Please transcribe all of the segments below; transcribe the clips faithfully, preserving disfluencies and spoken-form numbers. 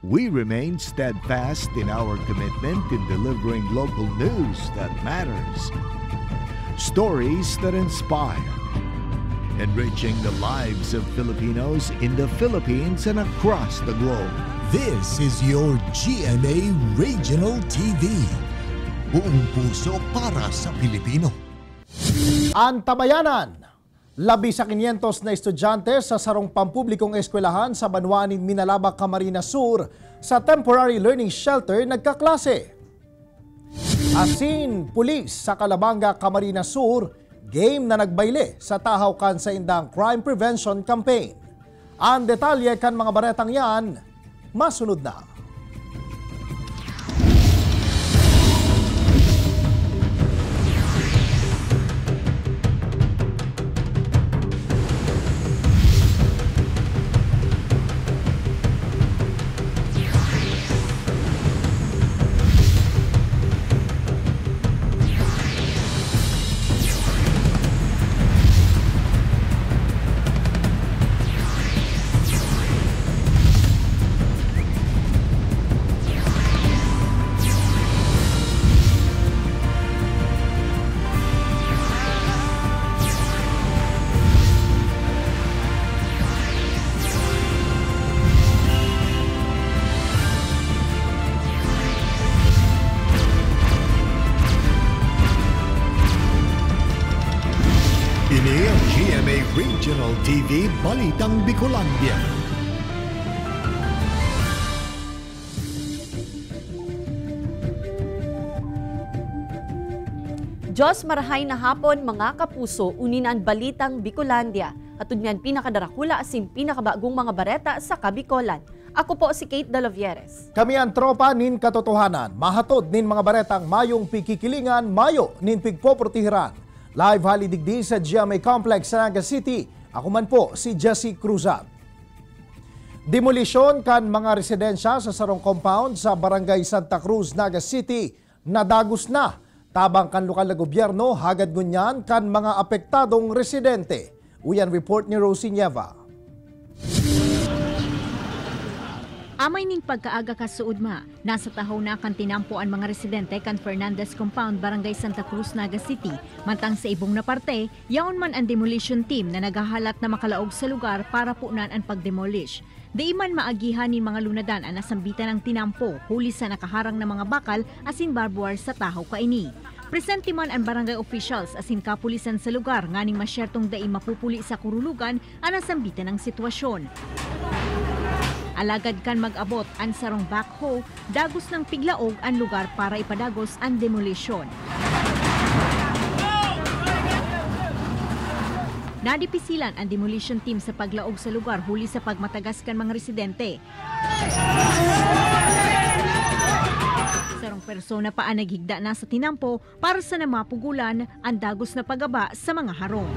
we remain steadfast in our commitment in delivering local news that matters. Stories that inspire. Enriching the lives of Filipinos in the Philippines and across the globe. This is your G M A Regional T V. Buong puso para sa Pilipino. Antabayanan! Labi sa kinyentos na estudyante sa sarong pampublikong eskwelahan sa Banwanin, Minalaba, Camarines Sur sa Temporary Learning Shelter nagkaklase. Asin, pulis sa Calabanga, Camarines Sur, game na nagbayle sa tahaw-kan sa indang crime prevention campaign. Ang detalye kan mga baretang yan, masunod na. Ini ang G M A Regional T V Balitang Bicolandia. Diyos marahay na hapon mga kapuso, uninan Balitang Bicolandia. Atud niyan pinakadarakula asin pinakabagong mga bareta sa Kabicolan. Ako po si Kate Dalovieres. Kami ang tropa nin katotohanan. Mahatod nin mga baretang mayong pikikilingan, mayo nin pigpoprotihiran. Live halidigdi sa G M A Complex sa Naga City. Ako man po si Jesse Cruzat. Demolisyon kan mga residensya sa sarong compound sa Barangay Santa Cruz, Naga City. Nadagos na. Tabang kan lokal na gobyerno, hagad ngunyan kan mga apektadong residente. Uyan report ni Rosie Nieva. Amay ning pagkaaga kasuod ma, nasa tahaw na kan tinampo ang mga residente kan Fernandez Compound, Barangay Santa Cruz, Naga City. Mantang sa ibong na parte, yaon man ang demolition team na nagahalat na makalaog sa lugar para punan ang pagdemolish. Di man maagihan ni mga lunadan ang nasambitan ng tinampo, huli sa nakaharang na mga bakal asin barbed wire sa tahaw kaini. Presente man ang barangay officials asin kapulisan sa lugar nganing masyertong dai mapupuli sa kurulugan ang nasambitan ng sitwasyon. Alagad kan mag-abot ang sarong backhoe, dagos ng piglaog ang lugar para ipadagos ang demolition. Nadipisilan ang demolition team sa paglaog sa lugar huli sa pagmatagas kan mga residente. Sarong persona pa ang naghigda na sa tinampo para sa namapugulan ang dagos na pagaba sa mga harong.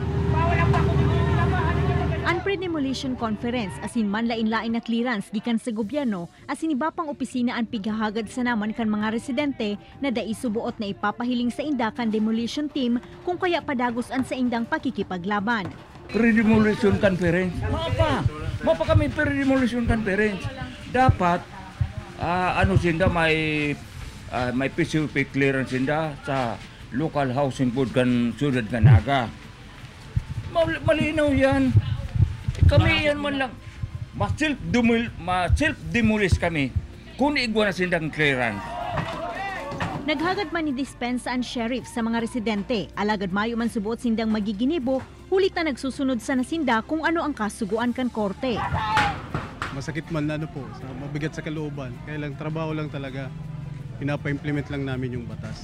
Ang pre-demolition conference asin manlain-lain na clearance gikan sa gobyerno asin iba pang opisina ang pighahagad sa naman kan mga residente na dai subuot na ipapahiling sa inda kan demolition team kung kaya padagos an sa indang pakikipaglaban. Pre-demolition conference? Mapa! Mapa kami pre-demolition conference. Dapat uh, ano sinda may uh, may specific clearance sinda sa local housing board kan sudad kan Naga. Malinaw yan. Kami yan man lang, ma-self-demolish kami kung igwa na sindang clearance. Naghagad man ni dispensa ang sheriff sa mga residente. Alagad mayo man subuot sindang magiginibo, hulit na nagsusunod sa nasinda kung ano ang kasuguan kan korte. Masakit man ano po, sa mabigat sa kalooban. Kaya lang trabaho lang talaga, pinapa-implement lang namin yung batas.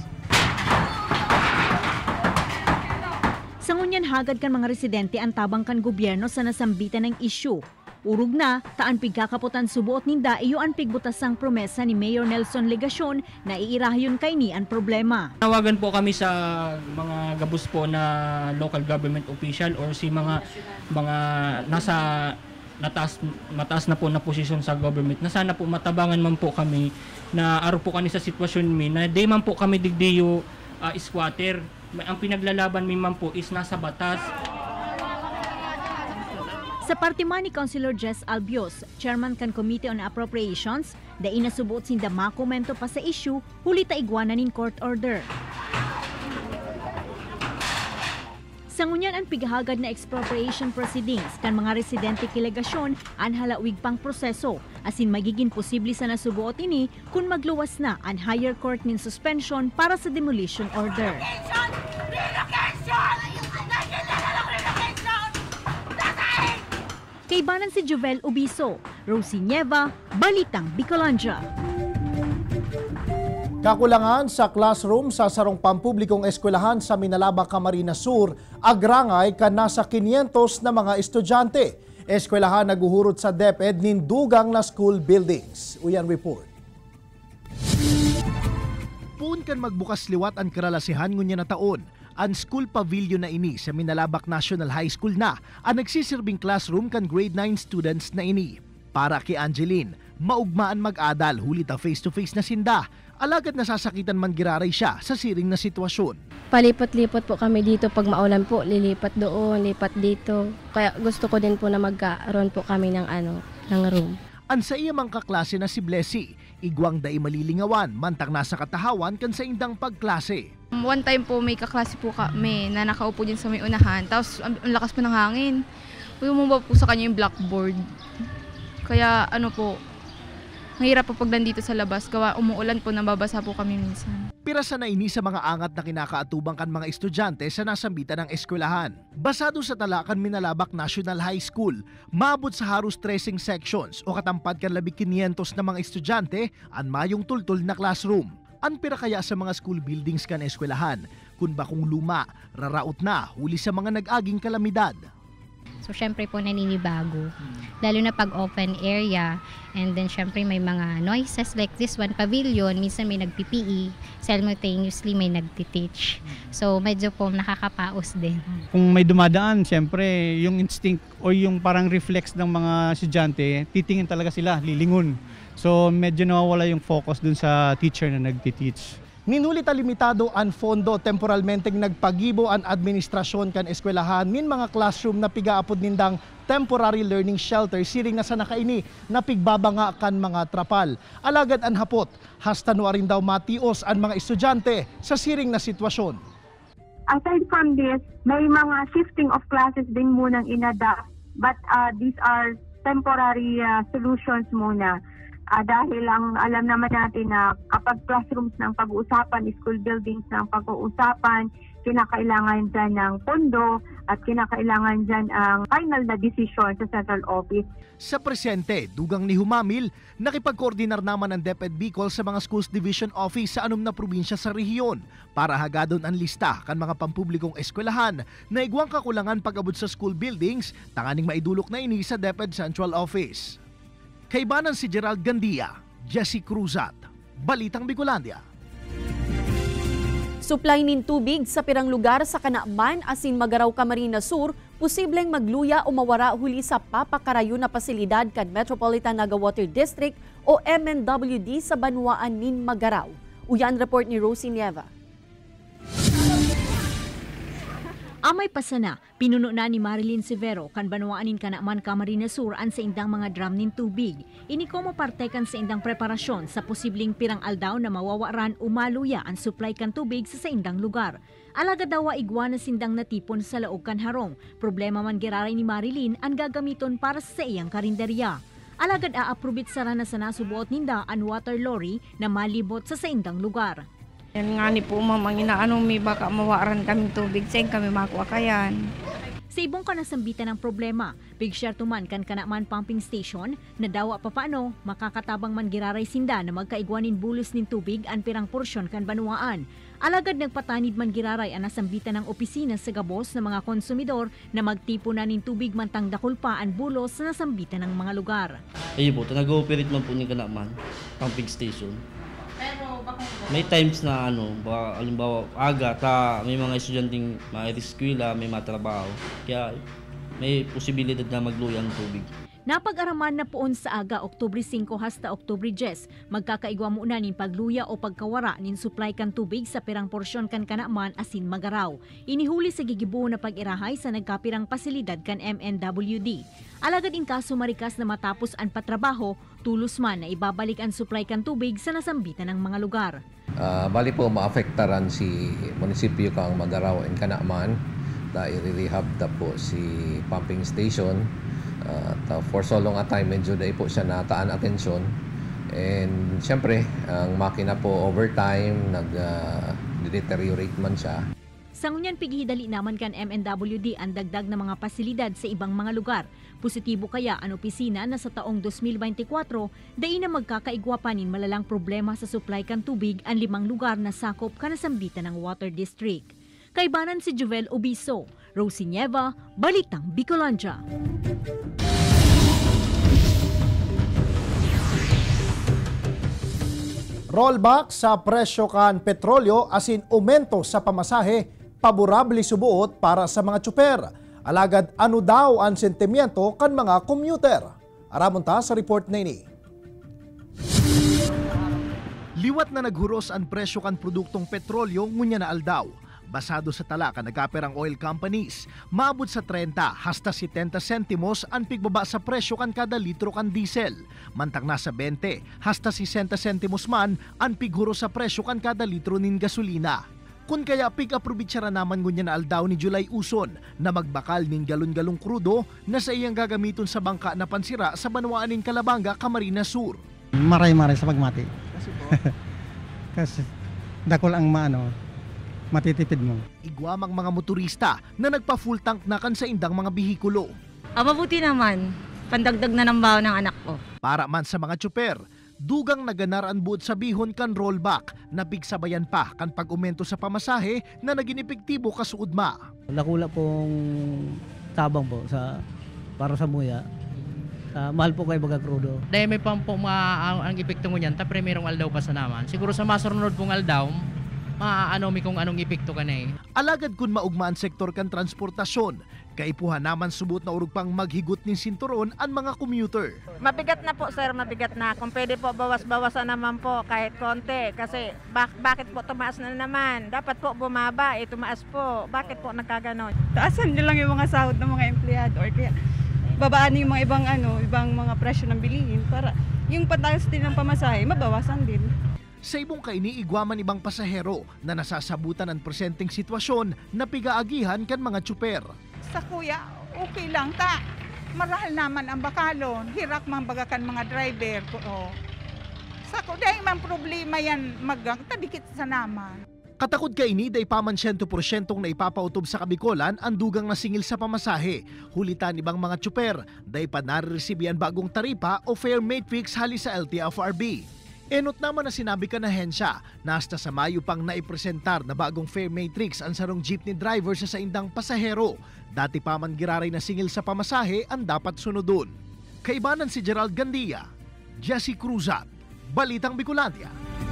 Sa ngunyan hagad kan mga residente ang tabang kan gobyerno sa nasambitan ng issue. Urog na, taan pigkakaputan subuot ninda iyo ang pigbutasang promesa ni Mayor Nelson Legacion na iirahayon kay ni ang problema. Tawagan po kami sa mga gabos po na local government official or si mga mga nasa nataas, mataas na po na posisyon sa government na sana po matabangan man po kami na aro po kami sa sitwasyon mi na di man po kami digdiyo uh, squatter. Ang pinaglalaban mi man po is nasa batas. Sa parte man ni Councilor Jess Albios, Chairman kan Committee on Appropriations, da inasubuot sinda makomento pa sa issue, huli ta igwanan nin court order. Sa ngunyan ang pigahagad na expropriation proceedings kan mga residente kilegasyon an halawig pang proseso, asin magiging posible sa nasubuot ini kung magluwas na an higher court nin suspension para sa demolition order. Kaibanan si Jovel Ubiso, Rosie Nieva, Balitang Bicolandia. Kakulangan sa classroom sa sarong pampublikong eskwelahan sa Minalaba, Camarines Sur, agrangay kan nasa kinyentos na mga estudyante. Eskwelahan naguhurot sa DepEd nin dugang na school buildings. Uyan report. Puun kan magbukas liwat ang karalasihan ngunya na taon. Ang school pavilion na ini sa Minalabak National High School na ang nagsisirbing classroom kan grade nine students na ini. Para kay Angeline, maugmaan mag-adal huli ta face-to-face na sinda. Alagad nasasakitan man giraray siya sa siring na sitwasyon. Palipot-lipot po kami dito pag maulan po, lilipat doon, lipat dito. Kaya gusto ko din po na magkaroon po kami ng ano, ng room. An sa iya mang kaklase na si Blessy, igwang dai malilingawan, mantang nasa katahawan kan sa indang pagklase. One time po may kaklase po kami na nakaupo din sa may unahan, tapos ang lakas po ng hangin. Bumaba po sa kanya yung blackboard. Kaya ano po, mahirap po pag nandito sa labas, gawa umuulan po, nababasa po kami minsan. Pirasa na ini sa mga angat na kinakaatubang kan mga estudyante sa nasambitan ng eskwelahan. Basado sa talakan Minalabak National High School, maabot sa haros tracing sections o katampad kan labing kinyentos na mga estudyante ang mayong tultol na classroom. Ang pira kaya sa mga school buildings kan eskwelahan, kung bakong luma, raraot na huli sa mga nag-aging kalamidad. So, syempre po naninibago. Lalo na pag open area. And then, syempre may mga noises like this one, pavilion. Minsan may nag-P P E. Simultaneously may nag-teach. So, medyo po nakakapaos din. Kung may dumadaan, syempre, yung instinct o yung parang reflex ng mga estudyante, titingin talaga sila, lilingon. So, medyo nawawala yung focus dun sa teacher na nag-teach. Minulita limitado ang fondo temporalmenteng nagpagibo ang administrasyon kan eskwelahan min mga classroom na pigaapod nindang temporary learning shelter siring na sa nakaini na pigbabanga kan mga trapal. Alagad ang hapot, hasta no rin daw matios ang mga estudyante sa siring na sitwasyon. Aside from this, may mga shifting of classes din munang inadapt, but uh, these are temporary uh, solutions muna. Uh, dahil ang alam naman natin na kapag classrooms ng pag-uusapan, school buildings ng pag-uusapan, kinakailangan dyan ng pondo at kinakailangan dyan ang final na decision sa central office. Sa presente, dugang ni Humamil, nakipag-koordinar naman ang DepEd Bicol sa mga schools division office sa anom na probinsya sa rehiyon para hagadon ang lista kan mga pampublikong eskwelahan na igwang kakulangan pag-abot sa school buildings, tanganing maidulok na ini sa DepEd Central Office. Kaibanan si Gerald Gandia, Jesse Cruzat, Balitang Bicolandia. Supply nin tubig sa pirang lugar sa Kanakman asin Magaraw, Camarines Sur, posibleng magluya o mawara huli sa papakarayo na pasilidad kan Metropolitan Naga Water District o M N W D sa Banwaan nin Magaraw. Uyan report ni Rosie Nieva. Amay pasana, pinuno na ni Marilyn Severo kan Banwaanin Kanakman, Camarines Sur an sa indang mga drum nin tubig. Ini ko mapartekan sa indang preparasyon sa posibleng pirang aldaw na mawawaran o maluya ang supply kan tubig sa sa indang lugar. Alaga daw igwa na sindang natipon sa laog kan harong. Problema man giraray ni Marilyn ang gagamiton para sa iyang karinderya. Alagad a-approbit sara na sa nasubuot ninda ang water lorry na malibot sa sa indang lugar. Yan nga ni po ma'am, ang inaanong may baka mawaran kaming tubig, saan kami makuha kayan. Sa ibong kanasambitan ng problema, big share tuman kan Kanakman Pumping Station na dawa pa paano makakatabang man giraray sinda na magkaigwanin bulos nin tubig ang pirang porsyon kan Banwaan. Alagad nagpatanid man giraray ang nasambitan ng opisina sa gabos ng mga konsumidor na magtipo na nin tubig mantang dakul pa ang bulos sa nasambitan ng mga lugar. Ayun po, nag-ooperate man po ni Kanakman Pumping Station. May times na ano, baka alimbawa aga, ta may mga estudyanteng may eskwela, may matrabaho. Kaya may posibilidad na magluya ang tubig. Napag-araman na poon sa aga Oktubre singko hasta Oktubre diyes, magkakaigwa muna nin pagluya o pagkawara nin supply kan tubig sa pirang porsyon kan kanaman asin magaraw. Inihuli sa gigibuo na pag-irahay sa nagkapirang pasilidad kan M N W D. Alagad in kaso marikas na matapos ang patrabaho, tulos man na ibabalik ang supply kan tubig sa nasambitan ng mga lugar. Uh, bali po maafektaran si munisipyo kang Magaraw and Kanaman dahil i-rehab na po si pumping station. Uh, for so long a time, medyo dahil po siya nataan atensyon. And siyempre, ang makina po overtime, nag-deteriorate uh, man siya. Sa ngunyan pighidali naman kan M N W D ang dagdag na mga pasilidad sa ibang mga lugar. Positibo kaya ang opisina na sa taong two thousand twenty-four, dahi na magkakaigwa pa nin malalang problema sa supply kan tubig ang limang lugar na sakop kanasambitan ng Water District. Kaibanan si Jovel Obiso, Rosie Nieva, Balitang Bicolandia. Rollback sa presyo kan petrolyo asin aumento sa pamasahe, paborable subuot para sa mga tsuper. Alagad ano daw ang sentimiento kan mga commuter? Aramon ta sa report na ini. Liwat na naghuros ang presyo kan produktong petrolyo ngunya na aldaw. Basado sa tala kan nagkaperang oil companies, maabot sa thirty hasta setenta sentimos ang pigbaba sa presyo kan kada litro kan diesel. Mantang nasa twenty hasta sixty sentimos man ang pighuro sa presyo kan kada litro nin gasolina. Kun kaya pig-aprobitsara naman ngunya na aldaw ni July Uson na magbakal nin galon-galong krudo na sa iyang gagamiton sa bangka na pansira sa banwaan nin Calabanga, Camarines Sur. Maray-maray sa pagmati. Kasi po? Kasi dakol ang maano, matitipid mo. Igwamang mga motorista na nagpa-full tank na kan sa indang mga bihikulo. Ah, mabuti naman. Pandagdag na ng baon ng anak ko. Para man sa mga tsuper, dugang naganaran buot sa bihon kan rollback na bigsabayan pa kan pag-umento sa pamasahe na naging epektibo kasuudma. Nakula pong tabang po sa para sa muya. Uh, mahal po kayo baga krudo. Dahil may pang po ma ang, ang epekto mo niyan, ta primerong aldaw pa sa naman. Siguro sa masunod pong aldaw, maaano mi kung anong epekto ka na eh. Alagad kun maugmaan sektor kan transportasyon, kaipuhan naman subot na urug pang maghigot nin sinturon ang mga commuter. Mabigat na po sir, mabigat na. Kung pwede po bawas-bawasan naman po kahit konti. Kasi bak bakit po tumaas na naman? Dapat po bumaba, eh tumaas po. Bakit po nagkaganon? Taasan nyo lang yung mga sahod ng mga empleyado or kaya babaan yung mga ibang ano, ibang mga presyo ng bilihin para yung pataas din ng pamasahe, mabawasan din. Sa ibong kainiigwaman ibang pasahero na nasasabutan ang presenteng sitwasyon na pigaagihan kan mga tsuper. Sa kuya, okay lang ta. Marahal naman ang bakalon, hirak mang bagakan mga driver ko. Oh. Sa ko, dahil mang problema yan magang, tadikit sa naman. Katakod kaini day paman one hundred percent na ipapautob sa kabikolan ang dugang nasingil sa pamasahe. Hulitan ibang mga tsuper, day pa nariresibihan bagong taripa o fare matrix hali sa L T F R B. Enot naman na sinabi ka na hensya na hasta sa Mayo pang naipresentar na bagong fare matrix ang sarong jeepney driver sa saindang pasahero. Dati pa man giraray na singil sa pamasahe ang dapat sunodon. Kaibanan si Gerald Gandia, Jesse Cruzat, Balitang Bicolandia.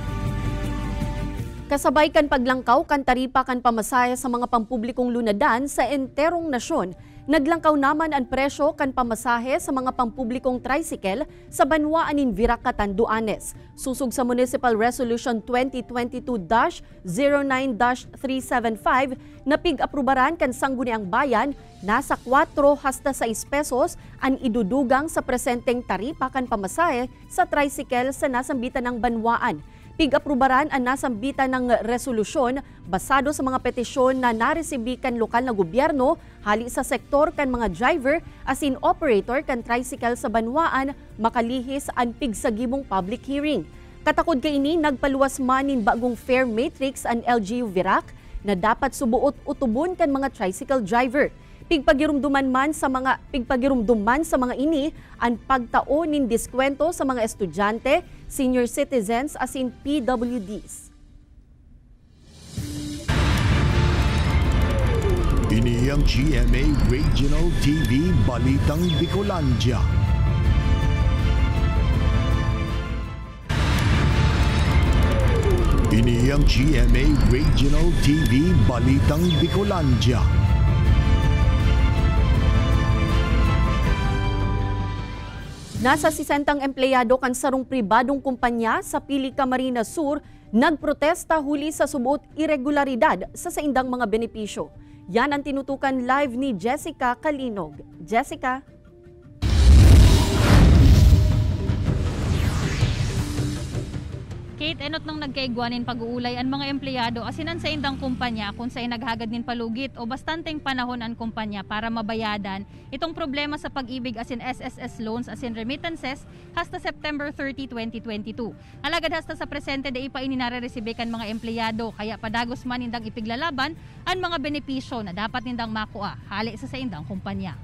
Kasabay kan paglangkaw kan taripa kan pamasahe sa mga pampublikong lunadan sa enterong nasyon, naglangkaw naman ang presyo kan pamasahe sa mga pampublikong tricycle sa banwaan nin Virac, Catanduanes. Susug sa Municipal Resolution twenty twenty-two dash zero nine dash three seven five na pig-aprubaran kan Sangguniang Bayan, nasa four hasta six pesos ang idudugang sa presenteng taripa kan pamasahe sa tricycle sa nasambitan ng banwaan. Pig-aprubaran ang nasambitan ng resolusyon basado sa mga petisyon na naresibi kan lokal na gobyerno hali sa sektor kan mga driver asin operator kan tricycle sa banwaan makalihis ang pigsagibong public hearing. Katakod kaini nagpaluwas manin bagong fare matrix ang L G U Virac na dapat subuot utubon kan mga tricycle driver. Pigpagirumduman man sa mga pigpagirumduman sa mga ini ang pagtao nin diskwento sa mga estudyante, senior citizens asin P W Ds. Ini ang G M A Regional T V Balitang Bicolandia. Ini ang G M A Regional T V Balitang Bicolandia. Nasa sisentang empleyado kan sarong pribadong kumpanya sa Pili, Camarines Sur nagprotesta huli sa subuot irregularidad sa saindang mga benepisyo. Yan ang tinutukan live ni Jessica Kalinog. Jessica? Kate, enot nang nagkaigwanin pag-uulay ang mga empleyado asinan sa indang kumpanya kung sa'y naghagad nin palugit o bastanteng panahon ang kumpanya para mabayadan itong problema sa pag-ibig asin S S S loans asin remittances hasta September thirtieth, twenty twenty-two. Alagad hasta sa presente da ipa ininare-resibe kan mga empleyado kaya padagos man indang ipiglalaban ang mga benepisyo na dapat nindang makuha hali sa sa indang kumpanya.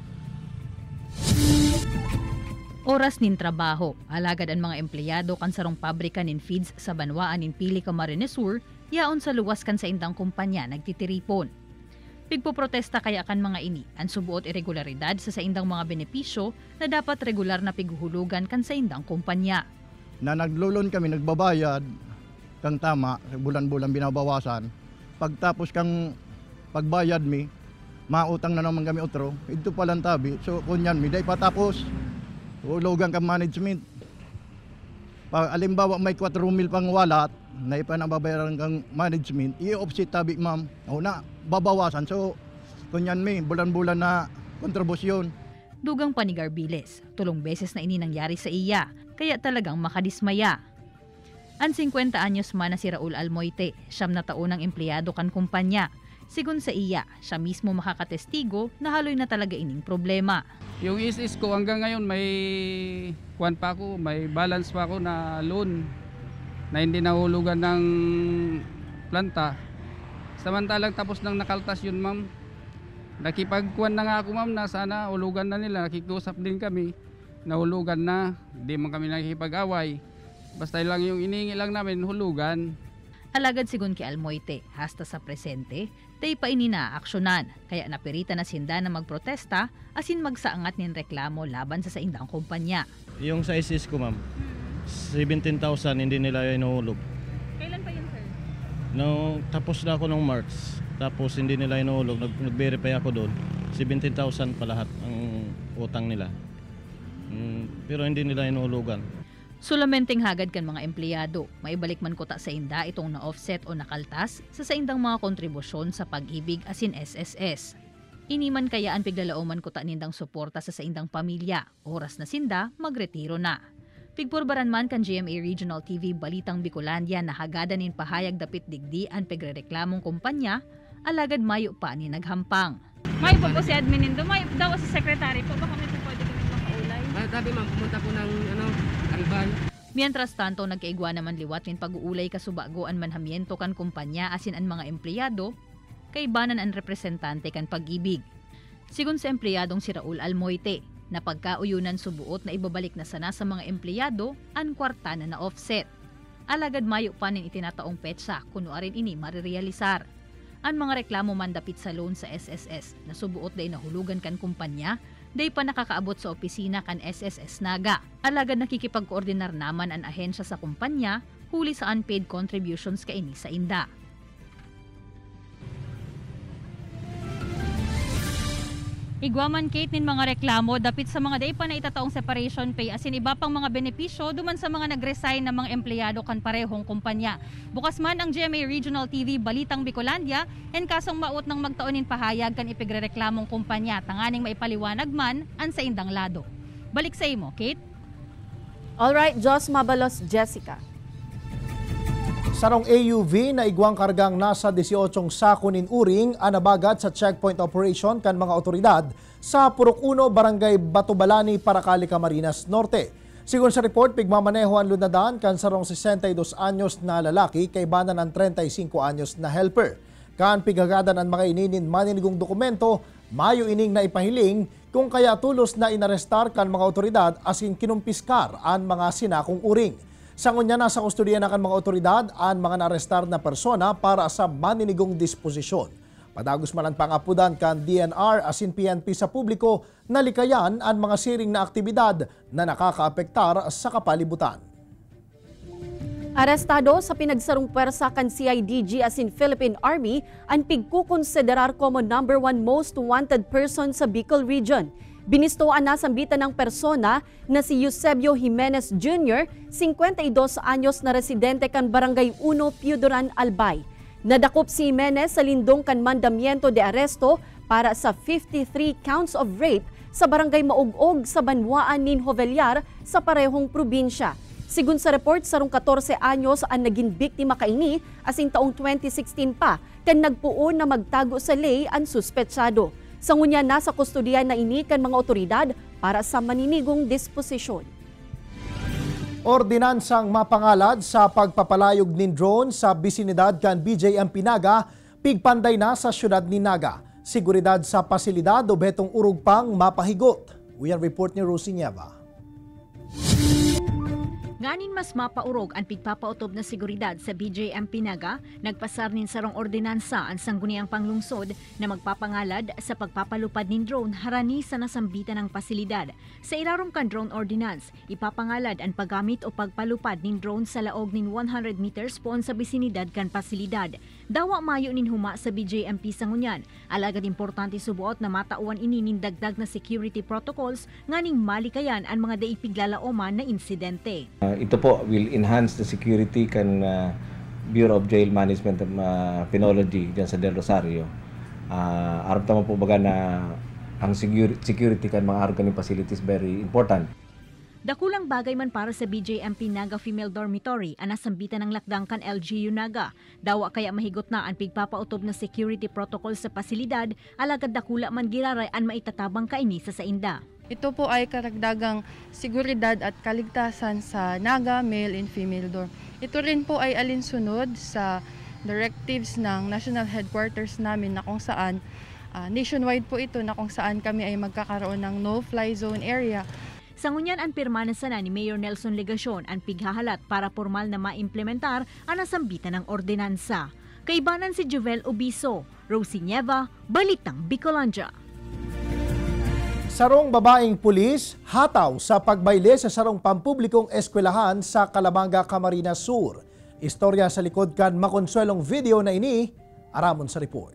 Oras nin trabaho, alagad ang mga empleyado kan sarong pabrika nin feeds sa banwaan nin Pili, Camarines Sur, yaon sa luwas kan sa indang kumpanya nagtitiripon. Pigpoprotesta kaya kan mga ini, ang subuot irregularidad sa sa indang mga benepisyo na dapat regular na piguhulugan kan sa indang kumpanya. Na naglulon kami, nagbabayad, kang tama, bulan-bulan binabawasan. Pagtapos kang pagbayad mi, mautang na naman kami otro, ito palang tabi, so kunyan mi, day patapos. Hulugan ka management. Pag alimbawa may four mil pang walat, na ipanababayaran kang management, i-offset tabi ma'am. O na, babawasan. So, kunyan may bulan-bulan na kontribusyon. Dugang pa ni Garbiles, tulong beses na ini nangyari sa iya, kaya talagang makadismaya. Ang fifty anyos man na si Raul Almoite, siyam na taon ng empleyado kan kumpanya. Sigun sa iya, siya mismo makakatestigo na haloy na talaga ining problema. Yung S S ko hanggang ngayon may kwan pa ako, may balance pa ako na loan na hindi nahulugan ng planta. Samantalang tapos nang nakaltas yun ma'am. Nakipagkuan na nga ako ma'am na sana hulugan na nila. Nakikusap din kami, nahulugan na. Hindi man kami nakikipag-away. Basta lang yung iningi lang namin, hulugan. Alagad sigun kay Almoite, hasta sa presente, tay pa ini na aksyonan, kaya napirita na sinda na magprotesta asin magsaangat nin reklamo laban sa saindang kumpanya. Yung sa S S ko ma'am, seventeen thousand hindi nila inuhulog. Kailan pa yun sir? No, tapos na ako nung March, tapos hindi nila inuhulog, Nag nag-verify ako doon, seventeen thousand pa lahat ang utang nila. Mm, pero hindi nila inuhulugan. Sulamenteng hagad kan mga empleyado, maibalik man kuta sa inda itong na-offset o nakaltas sa saindang mga kontribusyon sa pag-ibig asin S S S. Iniman kaya ang piglalauman kuta nindang suporta sa saindang pamilya, oras na sinda, magretiro na. Pigpurbaran man kan G M A Regional T V Balitang Bicolandia na hagadan nin pahayag dapit digdi ang pigrereklamong kumpanya, alagad mayo pa ni naghampang. May po po si admin nindo, may daw sa secretary po, baka may po pwede kami makaulay. Ah, dabi ma'am, pumunta po ng ano, Alban. Mientras tanto, nagkaigwa naman liwat min pag-uulay kasubagoan manhamiento kan kumpanya asin ang mga empleyado, kaibanan ang representante kan pag-ibig. Sigun sa empleyadong si Raul Almoite, na pagkauyunan subuot na ibabalik na sana sa mga empleyado ang kwarta na na-offset. Alagad mayo pa nin itinataong petsa kuno arin ini marirealisar. Ang mga reklamo man dapit sa loan sa S S S na subuot day nahulugan kan kumpanya, day pa nakakaabot sa opisina kan S S S Naga. Alagad nakikipag-koordinar naman ang ahensya sa kumpanya huli sa unpaid contributions kaini sa inda. Igwaman Kate nin mga reklamo dapit sa mga day pa na itataong separation pay asin iba pang mga benepisyo duman sa mga nag-resign na mga empleyado kan parehong kumpanya. Bukas man ang G M A Regional T V Balitang Bicolandia en kasong maut ng magtaonin pahayag kan ipigrereklamong kumpanya tanganing maipaliwanag man ang sa indang lado. Balik sa imo, Kate. Alright, Jos Mabalos, Jessica. Sarong A U V na igwang kargang nasa eighteen sako nin uring anabagat sa checkpoint operation kan mga otoridad sa Purok uno, Barangay Batubalani, Paracali, Camarines Norte. Sigun sa report, pigmamaneho ang lunadan kan sarong sesentadós anyos na lalaki kay banan ang treinta y cinco anyos na helper. Kan pigagadan ang mga ininin maninigong dokumento, mayo ining na ipahiling kung kaya tulos na inarestar kan mga otoridad asin kinumpiskar ang mga sinakong uring. Sangon niya nasa kustodiya na kan mga otoridad ang mga narestar na persona para sa maninigong disposisyon. Padagos man ang pangapudan kan D N R asin P N P sa publiko na likayan ang mga siring na aktibidad na nakakaapektar sa kapalibutan. Arestado sa pinagsarong pwersa kan C I D G asin Philippine Army ang pigkukonsiderar como number one most wanted person sa Bicol Region. Binistuan na sambitan ng persona na si Eusebio Jimenez Junior, fifty-two anyos na residente kan Barangay one, Piudoran, Albay. Nadakop si Jimenez sa lindong kan mandamiento de aresto para sa fifty-three counts of rape sa Barangay Maugog sa Banwaan nin Jovellar sa parehong probinsya. Sigun sa report, sarong fourteen anyos ang naging biktima kaini asin taong twenty sixteen pa kan nagpuon na magtago sa lay ang suspetsado. Sangunya nasa kustodiyan na ini kan mga otoridad para sa maninigong disposisyon. Ordinansang mapangalad sa pagpapalayog nin drone sa bisinidad kan B J M P Naga, pigpanday na sa syudad ni Naga. Seguridad sa pasilidad o betong urog pang mapahigot. Uyan report ni Rosie Nieva. Nganin mas mapaurog ang pigpapautob na seguridad sa B J M P Naga, nagpasar nin sarong ordinansa ang sangguniang panglungsod na magpapangalad sa pagpapalupad nin drone harani sa nasambitan ng pasilidad. Sa ilarom kan drone ordinance, ipapangalad ang paggamit o pagpalupad nin drone sa laog nin one hundred meters poon sa bisinidad kan pasilidad. Dawa mayo nin huma sa B J M P sangunyan, alagad importante subuot na matauan ini nin dagdag na security protocols nganing malikayan ang mga daipiglalauman na insidente. Uh, ito po will enhance the security kan uh, Bureau of Jail Management and uh, Penology dyan sa Del Rosario. Uh, Arap tama po baga na ang security, security kan mga organic facilities very important. Dakulang bagay man para sa B J M P Naga Female Dormitory ang nasambitan ng lakdang kan L G U Naga. Dawa kaya mahigot na ang pigpapautob na security protocol sa pasilidad, alagad dakula man giraray ang maitatabang kaini sa sainda. Ito po ay karagdagang seguridad at kaligtasan sa Naga Male and Female Dorm. Ito rin po ay alinsunod sa directives ng National Headquarters namin na kung saan uh, nationwide po ito na kung saan kami ay magkakaroon ng no-fly zone area. Sangunyan ang pirmanan sana ni Mayor Nelson Legacion ang pighahalat para formal na maimplementar ang nasambitan ng ordinansa. Kaibanan si Jovel Obiso, Rosie Nieva, Balitang Bicolandia. Sarong babaeng pulis hataw sa pagbayle sa sarong pampublikong eskwelahan sa Calabanga, Camarines Sur. Istorya sa likod kan makonsuelong video na ini, aramon sa report.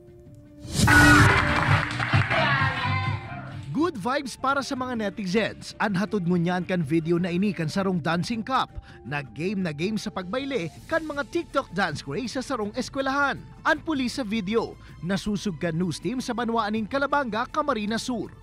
Good vibes para sa mga netizens. Anhatod ngunyan kan video na ini kan sarong dancing cup. Nag-game na game sa pagbayle kan mga TikTok dance craze sa sarong eskwelahan. Ang pulis sa video, nasusug kan news team sa Banwaanin, Calabanga, Camarines Sur.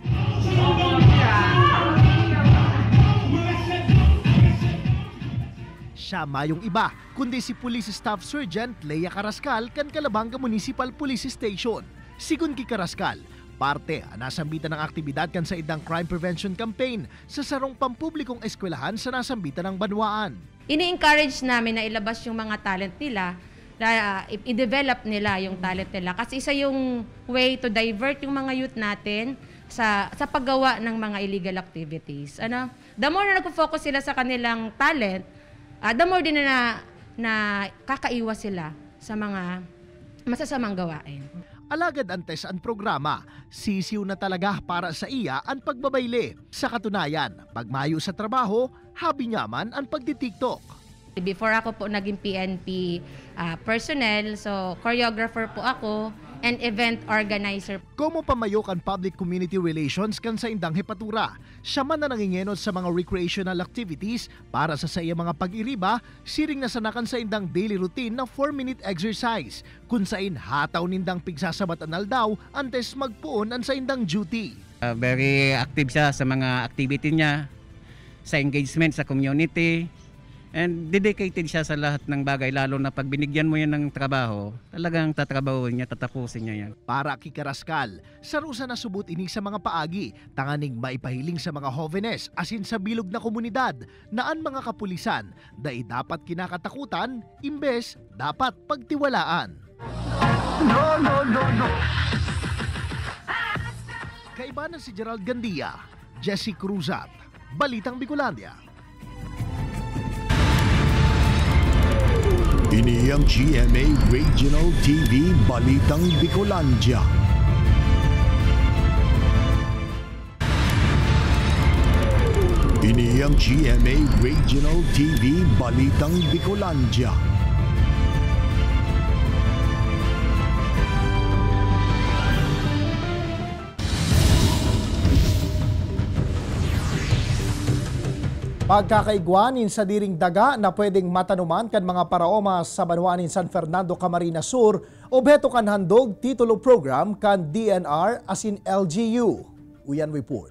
Siya mayong iba, kundi si Police Staff Sergeant Leia Carrascal kan Calabanga Municipal Police Station. Sigun ki Carrascal, parte ang nasambitan ng aktibidad kan sa idang crime prevention campaign sa sarong pampublikong eskwelahan sa nasambitan ng Banwaan. Ini-encourage namin na ilabas yung mga talent nila, na uh, i-develop nila yung talent nila kasi isa yung way to divert yung mga youth natin sa sa paggawa ng mga illegal activities. Ano, the more na nagfo-focus sila sa kanilang talent, uh, the more din na na kakaiwas sila sa mga masasamang gawain. Alagad antes ang programa, sisiw na talaga para sa iya ang pagbabayle. Sa katunayan, pagmayo sa trabaho, habi niya man ang pagdi-TikTok. Before ako po naging P N P uh, personnel, so choreographer po ako and event organizer. Como pamayo kan public community relations kan sa indang hepatura, siya man na nangingenod sa mga recreational activities para sa sa iya mga pag-iriba, siring na sanakan sa indang daily routine na four minute exercise, kung sain hataw nindang pigsasabatan aldaw antes magpuon ang sa indang duty. Uh, very active siya sa mga activity niya, sa engagement sa community, and dedicated siya sa lahat ng bagay, lalo na pag binigyan mo yan ng trabaho, talagang tatrabaho niya, tatapusin niya yan. Para kay Carrascal, sarusa na subot ini sa mga paagi, tanganing maipahiling sa mga jóvenes asin sa bilog na komunidad na ang mga kapulisan dai dapat kinakatakutan imbes dapat pagtiwalaan. No, no, no, no. Kaibanan si Gerald Gandia, Jesse Cruzat, Balitang Bicolandia. Ini ang G M A Regional T V Balitang Bicolandia. Ini ang G M A Regional T V Balitang Bicolandia. Pagkakaigwanin sa diring daga na pwedeng matanuman kan mga paraoma sa Banwanin San Fernando, Camarines Sur, obheto kan handog titulo program kan D N R asin L G U. Uyan report.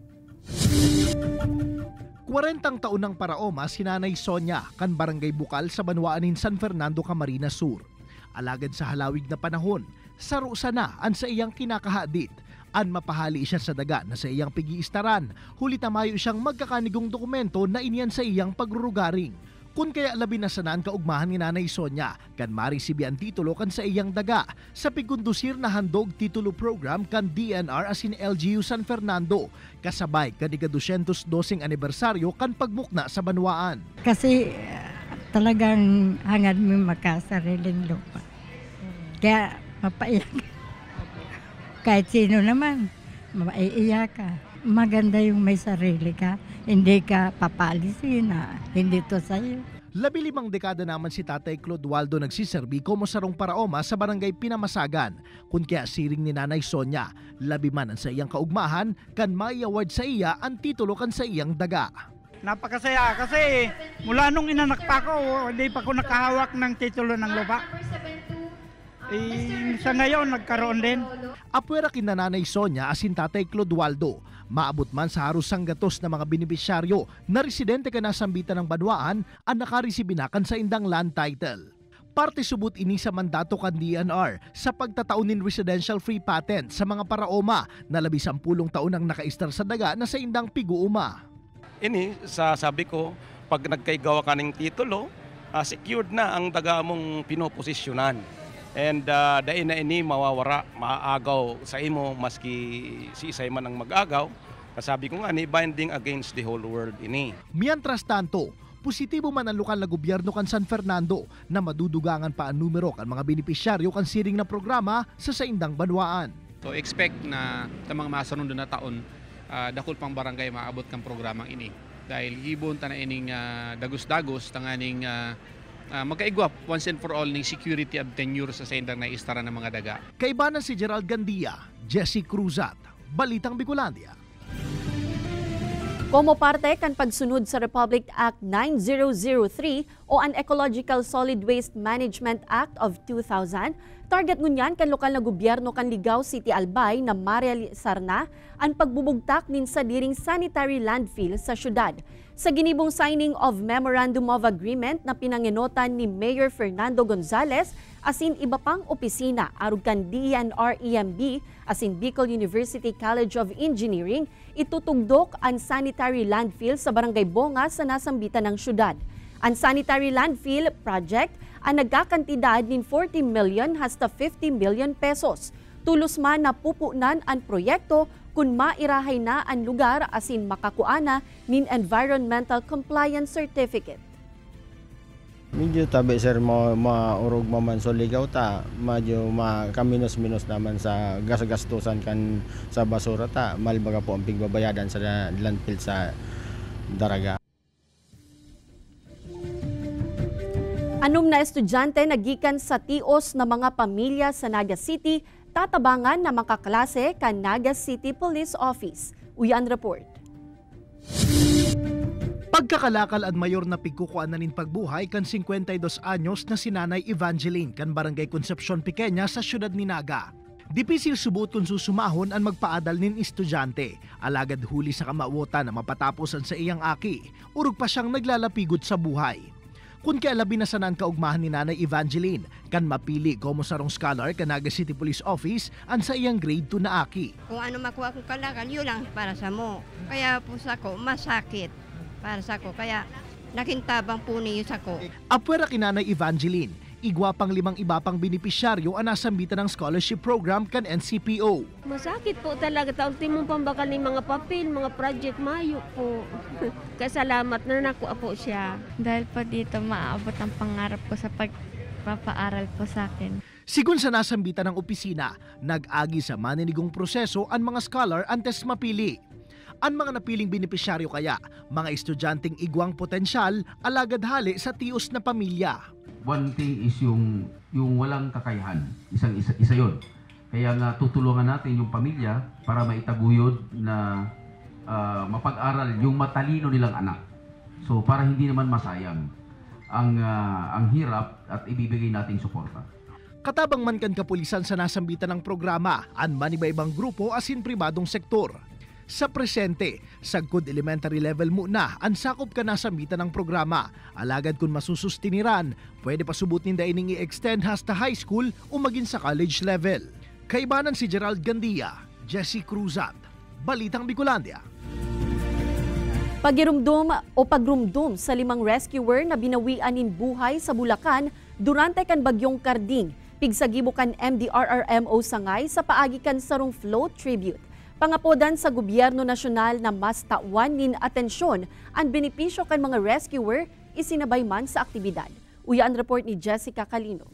Kwarentang taon ng paraoma si Nanay Sonia kan Barangay Bukal sa Banwanin San Fernando, Camarines Sur. Alagad sa halawig na panahon, sarusa na an sa iyang kinakahadit. An mapahali siya sa daga na sa iyang pigiistaran, huli tamayo siyang magkakanigong dokumento na iniyan sa iyang pagrurugaring. Kun kaya labi na sanan kaugmahan ni Nanay Sonia, kan marisibi ang titulo kan sa iyang daga, sa pigkundusir na handog titulo program kan D N R asin L G U San Fernando, kasabay kan ika two hundred twelve anibersaryo kan pagmukna sa Banwaan. Kasi talagang hangad mo makasariling lupa. Kaya mapaiyak. Kahit sino naman, maiiyak ka. Maganda yung may sarili ka. Hindi ka papalisin na hindi to sa'yo. Labi limang dekada naman si Tatay Claude Waldo nagsiserbi como sarong paraoma sa barangay Pinamasagan. Kun kaya siring ni Nanay Sonia, labi man ang sa iyang kaugmahan, kan may award sa iya ang titulo kan sa iyang daga. Napakasaya kasi mula nung inanak pa ko, hindi pa ko nakahawak ng titulo ng lupa. Eh, sa ngayon, nagkaroon din. Apwera kina Nanay Sonia asin Tatay Claude Waldo, maabot man sa harusang gatos na mga benepisyaryo na residente ka na sambitan ng Banwaan ang nakaresibinakan sa indang land title. Parte subot ini sa mandato kan D N R sa pagtataunin residential free patent sa mga paraoma na labi sampulong taon ang nakaistar sa daga na sa indang piguuma. Ini, sa sabi ko, pag nagkaigawa ka ng titulo, uh, secured na ang daga mong pinoposisyonan. And uh, dahil na ini mawawara, maaagaw sa imo maski si isay man ang mag-agaw. Kasabi ko nga ni binding against the whole world ini. Mientras tanto, positibo man ang lokal na gobyerno kan San Fernando na madudugangan pa ang numero kan mga benepisyaryo kan siring na programa sa saindang Banwaan. So expect na sa mga masunod na taon, uh, dakol pang barangay maabot kang programang ini. Dahil gibon ta na ining uh, dagos-dagos tanganing uh, Uh, magkaigwa once and for all ng security at tenure sa sendang na istara ng mga daga. Kaibanan si Gerald Gandia, Jesse Cruzat, Balitang Bicolandia. Como parte kan pagsunod sa Republic Act nine thousand three o ang Ecological Solid Waste Management Act of two thousand, target ngunyan kan lokal na gobyerno kan Ligao City Albay na marealisar na ang pagbubugtak nin sa diring sanitary landfill sa syudad. Sa ginibong signing of Memorandum of Agreement na pinanginotan ni Mayor Fernando Gonzales asin iba pang opisina arug kan D N R E M B asin Bicol University College of Engineering, itutugdok ang sanitary landfill sa Barangay Bonga sa nasambitan ng syudad. Ang sanitary landfill project ang nagkakantidad nin forty million hasta fifty million pesos. Tulos man na pupunan ang proyekto kung mairahay na ang lugar asin makakuana nin Environmental Compliance Certificate. Medyo tabi sir mo maurog maman so ligaw ta, medyo makaminos-minos naman sa gas-gastusan kan sa basura ta, malbaga po ang pigbabayadan sa landfill sa daraga. Anom na estudyante nagikan sa tios na mga pamilya sa Naga City, tatabangan na makaklase kan Naga City Police Office. Uyan report. Pagkakalakal at mayor na pigkukuan na nin pagbuhay kan fifty-two anyos na si Nanay Evangeline kan Barangay Concepcion Pequeña sa siyudad ni Naga. Dipisil subot kung susumahon ang magpaadal nin estudyante, alagad huli sa kamawota na mapataposan sa iyang aki, urog pa siyang naglalapigot sa buhay. Kung kaya labi na sanan kaugmahan ni Nanay Evangeline, kan mapili como sarong scholar kan Naga City Police Office ang sa iyang grade two na aki. Kung ano makuha kong kalakal, yun lang para sa mo. Kaya po sa ko, masakit para sa ko. Kaya nakintabang po niyo sa ko. Apwera kay Nanay Evangeline, igwa pang limang iba pang benepisyaryo ang nasambitan ng scholarship program kan N C P O. Masakit po talaga. Taon timong pambakal ng mga papel, mga project, mayo po. Kasalamat na nakuha po siya. Dahil po dito maaabot ang pangarap ko sa pagpapaaral po sa akin. Sigun sa nasambitan ng opisina, nag-agi sa maninigong proseso ang mga scholar antes mapili. Ang mga napiling benepisyaryo kaya, mga estudyanteng igwang potensyal, alagad hali sa tios na pamilya. One thing is yung yung walang kakayahan, isang isa, isa yon. Kaya nga tutulungan natin yung pamilya para maitaguyod na uh, mapag-aral yung matalino nilang anak. So para hindi naman masayang ang uh, ang hirap at ibibigay nating suporta. Katabang man kan kapulisan sa nasambitan ng programa, an man iba-ibang grupo asin pribadong sektor. Sa presente, sagkod elementary level muna ang sakop ka nasambitan ng programa. Alagad kung masusustiniran, pwede pa subutin da ining i-extend hasta high school o maging sa college level. Kaibanan si Gerald Gandia, Jesse Cruzat, Balitang Bicolandia. Pagirumdum o pagrumdum sa limang rescuer na binawian in buhay sa Bulacan durante kan bagyong Karding, pigsagibo kan M D R R M O sangay sa paagi kan sarong float tribute. Pangapodan sa gobyerno nasyonal na mas tawan nin atensyon ang benepisyo kan mga rescuer isinabay man sa aktibidad. Uya ang report ni Jessica Kalinog.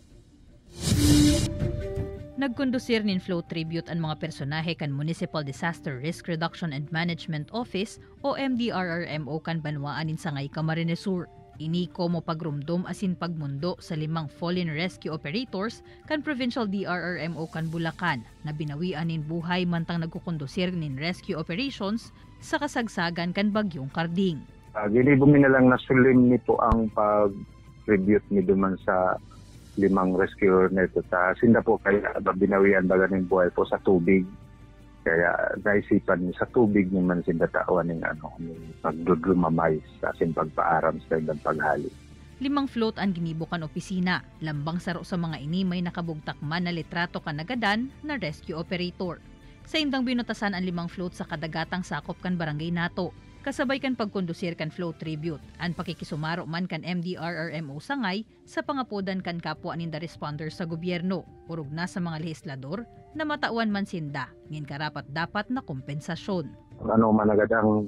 Nagkondusir nin float tribute ang mga personahe kan Municipal Disaster Risk Reduction and Management Office o M D R R M O kan banwaan nin sangay Camarines Sur. Iniko mo pagrumdum asin pagmundo sa limang fallen rescue operators kan Provincial D R R M O kan Bulacan na binawian nin buhay mantang nagkukondusir nin rescue operations sa kasagsagan kan bagyong Karding. Uh, Gilibo mi na lang nasulim nito ang pag-tribute ni duman sa limang rescuer nito sa sinda po kaya binawian baga ning buhay po sa tubig. Kaya naisipan sa tubig naman sinda tawan ng ano, pagdudumamay sa asin pagpaaram sa ilang paghali. Limang float ang ginibukan opisina. Lambang saro sa mga ini may nakabugtakman na litrato kanagadan na rescue operator. Sa indang binutasan ang limang float sa kadagatang sakop kan barangay nato. Kasabay kan pagkondusir kan float tribute. Ang pakikisumaro man kan M D R R M O sangay sa pangapodan kan kapwa ninda responders sa gobyerno. Urog na sa mga lehislador na matawan man sinda, ngin karapat dapat na kompensasyon. Ano managad ang,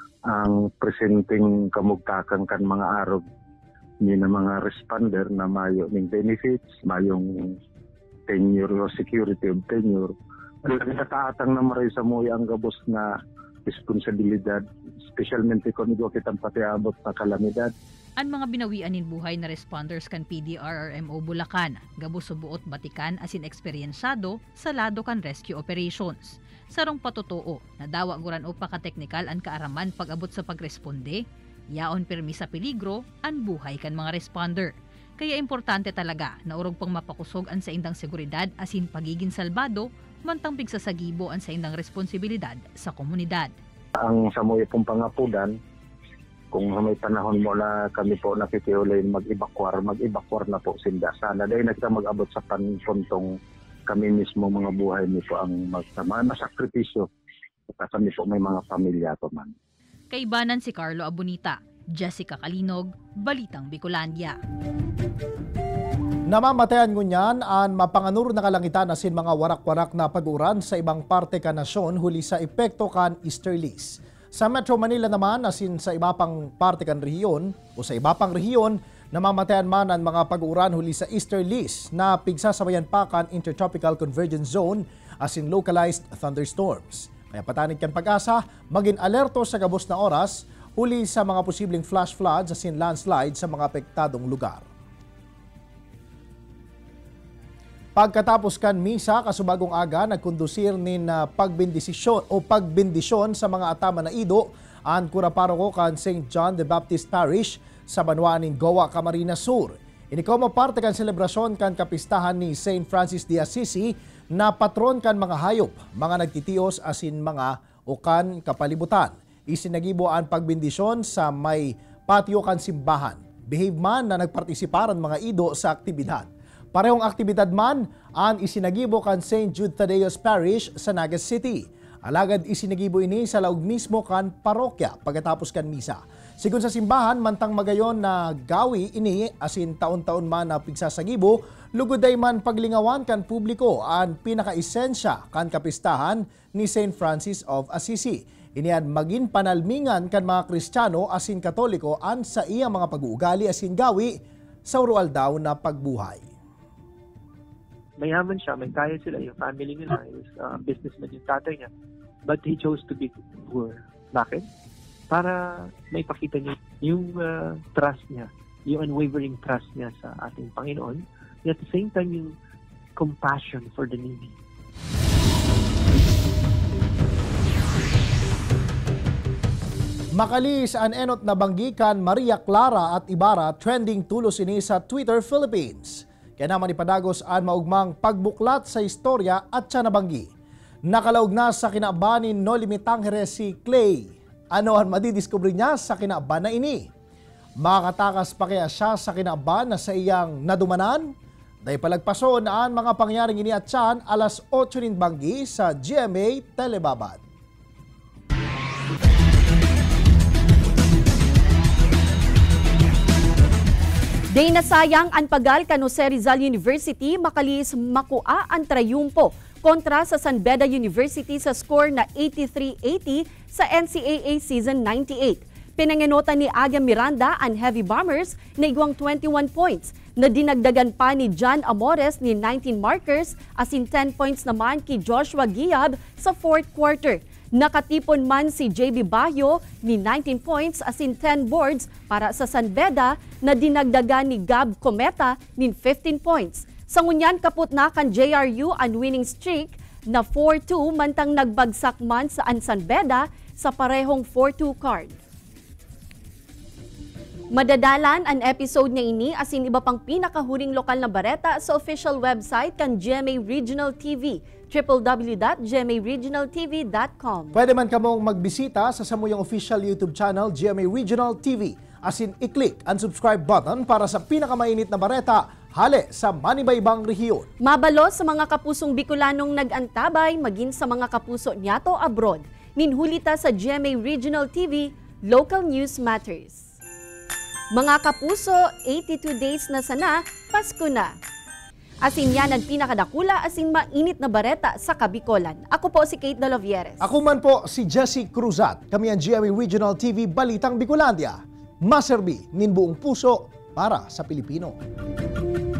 ang presenting kamugtakan kan mga arog ni na mga responder na mayo ning benefits, mayong tenure o security of tenure. Nagkataatang na maray sa muya ang gabos na responsibilidad, specialmente kung ito kitang patiabot na kalamidad. Ang mga binawian nin buhay na responders kan P D R R M O Bulacan, gabos subuot batikan asin eksperyensyado sa lado kan rescue operations. Sarong patotoo, nadawa guran o pakateknikal ang kaaraman pag-abot sa pagresponde, yaon permi sa peligro ang buhay kan mga responder. Kaya importante talaga na urog pang mapakusog ang sa indang seguridad asin pagiging salbado, mantang pigsasagibo ang sa indang responsibilidad sa komunidad. Ang samuyo pong pangapudan, kung may panahon mo na kami po nakikiulay mag-evacuar, mag-evacuar na po sinda. Sana dahil na kita mag-abot sa panpuntong kami mismo mga buhay ni po ang masakripisyo. At kami po may mga pamilya po man. Kaibanan si Carlo Abunita, Jessica Kalinog, Balitang Bicolandia. Namamatayan ngunyan ang mapanganur na kalangitan asin mga warak-warak na pag-uran sa ibang parte ka nasyon huli sa epekto kan easterlies. Sa Metro Manila naman asin sa iba pang parte kan rehiyon o sa iba pang rehiyon, namamatayan man ang mga pag-uran huli sa easterlies na pigsasabayan pa kan intertropical convergence zone asin localized thunderstorms. Kaya patanid kan pag-asa, maging alerto sa gabos na oras huli sa mga posibleng flash floods asin landslide sa mga apektadong lugar. Pagkatapos kan misa, kasubagong aga, nagkondusir nin uh, pagbindisisyon o pagbindisyon sa mga atama na ido ang kuraparoko kan Saint John the Baptist Parish sa banwaan nin Goa, Camarines Sur. Inikomo parte kan selebrasyon kan kapistahan ni Saint Francis de Assisi na patron kan mga hayop, mga nagtitios asin mga ukan kapalibutan. Isinagibo ang pagbindisyon sa may patio kan simbahan. Behave man na nagpartisiparan mga ido sa aktibidad. Parehong aktibidad man ang isinagibo kan Saint Jude Thaddeus Parish sa Naga City. Alagad isinagibo ini sa laog mismo kan parokya pagkatapos kan misa. Sigun sa simbahan, mantang magayon na gawi ini asin taon-taon man na pigsasagibo, lugoday man paglingawan kan publiko ang pinaka-esensya kan kapistahan ni Saint Francis of Assisi. Inian magin panalmingan kan mga Kristiyano asin Katoliko an sa iyang mga pag-uugali asin gawi sa urual daw na pagbuhay. Mayaman siya, may kaya sila, yung family nila, is uh, businessman yung tatay niya. But he chose to be poor. Bakit? Para may pakita niya yung uh, trust niya, yung unwavering trust niya sa ating Panginoon, and at the same time yung compassion for the needy. Makalis an enot na banggikan Maria Clara at Ibarra trending tulos ini sa Twitter Philippines. Kaya naman ipadagos an maugmang pagbuklat sa istorya at siya nabanggi. Nakalaog na sa kinabanin no limitang si Clay. Ano ang madidiscover niya sa kinaban na ini? Makakatakas pa kaya siya sa kinaban na sa iyang nadumanan? Dahil palagpason ang mga pangyaring ini at siyan alas otso nin banggi sa G M A Telebabad. Day nasayang ang pagal kan Jose Rizal University makalis makua ang trayumpo kontra sa San Beda University sa score na eighty-three eighty sa N C A A Season ninety-eight. Pinanginutan ni Aga Miranda ang Heavy Bombers na igwang twenty-one points na dinagdagan pa ni John Amores ni nineteen markers as in ten points naman kay Joshua Giab sa fourth quarter. Nakatipon man si J B Bayo ni nineteen points as in ten boards para sa San Beda na dinagdagan ni Gab Cometa ni fifteen points. Sa ngunyan kaput na kan J R U ang winning streak na four two mantang nagbagsak man sa San Beda sa parehong four two card. Madadalan ang episode na ini asin iba pang pinakahuring lokal na bareta sa official website kan G M A Regional T V, w w w dot g m a regional t v dot com. Pwede man kamong magbisita sa samuyang official YouTube channel G M A Regional T V asin i-click ang subscribe button para sa pinakamainit na bareta hale sa manibaybang rehiyon. Mabalo sa mga kapusong Bicolanong nag-antabay maging sa mga kapuso niyato abroad. Ninhulita sa G M A Regional T V, Local News Matters. Mga kapuso, eighty-two days na sana, Pasko na. Asin yan ang pinakadakula asin mainit na bareta sa Kabikolan. Ako po si Kate Dalovieres. Ako man po si Jessie Cruzat. Kami ang G M A Regional T V Balitang Bicolandia. Maserbi, nin buong puso para sa Pilipino.